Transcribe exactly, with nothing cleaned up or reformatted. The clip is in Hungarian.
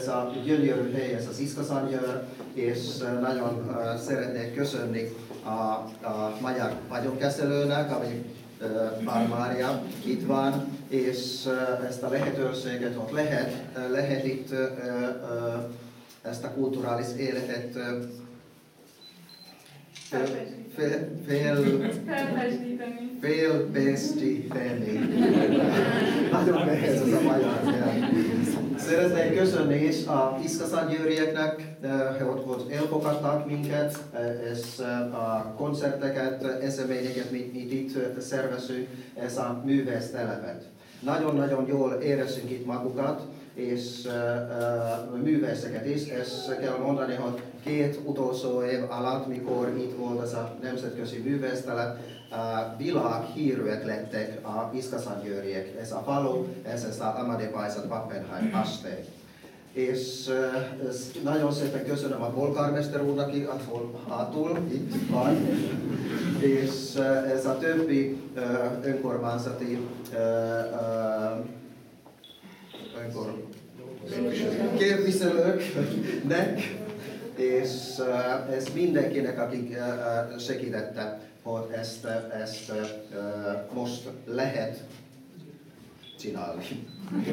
ez a gyönyörű hely, ez az Iszkazangyőr, és nagyon szeretnék köszönni a, a magyar vagyonkezelőnek, ami Pál Mária itt van, és ezt a lehetőséget, hogy lehet, lehet itt ezt a kulturális életet fél, fél, félpestíteni. Nagyon nehéz ez a magyar nyelv. Szeretnék köszönni is a Iszkazangyőrieknek, hogy elfogadtak minket, és a koncerteket, eseményeket, mit, mit itt szervezünk, ez a művésztelepet. Nagyon-nagyon jól érezzünk itt magukat, és uh, művészeket is, és kell mondani, hogy két utolsó év alatt, mikor itt volt az a nemzetközi művésztelep, uh, világhírűek lettek a Iszkazangyőriek. Ez a falu, ez, ez a Amadé-Bajzat Pappenheim Pasté. És uh, ez nagyon szépen köszönöm a polgármester úrnak, ahol hátul, itt van, és uh, ez a többi uh, önkormányzati uh, uh, képviselőknek, és uh, ez mindenkinek, akik uh, segítette, hogy ezt, ezt uh, most lehet csinálni.